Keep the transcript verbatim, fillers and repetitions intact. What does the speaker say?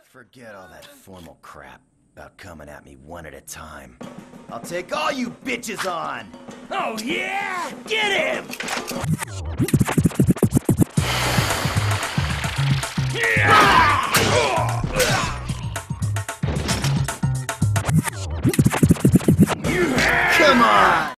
Forget all that formal crap about coming at me one at a time. I'll take all you bitches on! Oh yeah? Get him!